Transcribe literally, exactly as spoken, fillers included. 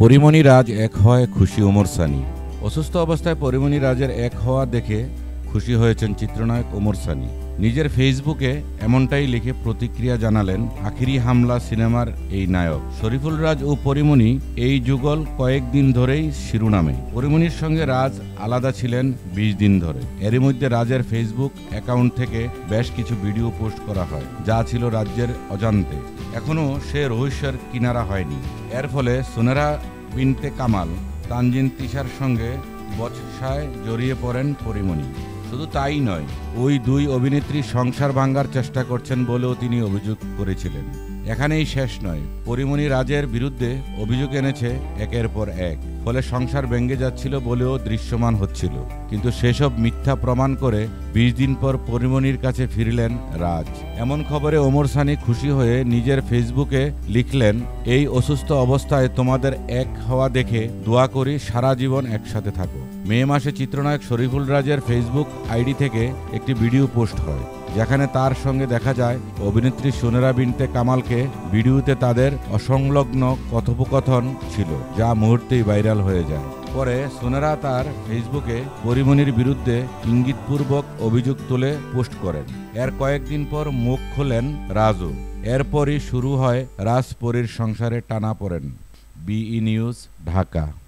পরিমণি রাজ এক হয় খুশি ওমর সানি। অসুস্থ অবস্থায় পরিমণি রাজের এক হওয়া দেখে খুশি হয়েছেন চিত্রনায়ক ওমর সানি। নিজের ফেসবুকে এমনটাই লিখে প্রতিক্রিয়া জানালেন আখিরি হামলা সিনেমার এই নায়ক। শরীফুল রাজ ও পরিমণি এই যুগল কয়েকদিন ধরেই শিরোনামে। পরিমণির সঙ্গে রাজ আলাদা ছিলেন বিশ দিন ধরে। এরই মধ্যে রাজের ফেসবুক অ্যাকাউন্ট থেকে বেশ কিছু ভিডিও পোস্ট করা হয়, যা ছিল রাজ্যের অজান্তে। এখনও সে রহস্যের কিনারা হয়নি। এর ফলে সুনেরা বিনতে কামাল তানজিন তিশার সঙ্গে বচসায় জড়িয়ে পড়েন পরিমণি। শুধু তাই নয়, ওই দুই অভিনেত্রী সংসার ভাঙার চেষ্টা করছেন বলেও তিনি অভিযোগ করেছিলেন। এখানেই শেষ নয়, পরিমণি রাজের বিরুদ্ধে অভিযোগ এনেছে একের পর এক। ফলে সংসার ভেঙে যাচ্ছিল বলেও দৃশ্যমান হচ্ছিল। কিন্তু সেসব মিথ্যা প্রমাণ করে বিশ দিন পর পরিমণির কাছে ফিরলেন রাজ। এমন খবরে ওমর সানি খুশি হয়ে নিজের ফেসবুকে লিখলেন, এই অসুস্থ অবস্থায় তোমাদের এক হওয়া দেখে দোয়া করি সারা জীবন একসাথে থাকো। মে মাসে চিত্রনায়ক শরীফুল রাজের ফেসবুক আইডি থেকে একটি ভিডিও পোস্ট হয়, যেখানে তার সঙ্গে দেখা যায় অভিনেত্রী সুনেরা বিনতে কামালকে। ভিডিওতে তাদের অসংলগ্ন কথোপকথন ছিল, যা মুহূর্তেই ভাইরাল হয়ে যায়। পরে সুনেরা তার ফেসবুকে পরিমণির বিরুদ্ধে ইঙ্গিতপূর্বক অভিযোগ তুলে পোস্ট করেন। এর কয়েকদিন পর মুখ খোলেন রাজও। এরপরই শুরু হয় রাজ পরীর সংসারে টানাপোড়েন। বিই নিউজ, ঢাকা।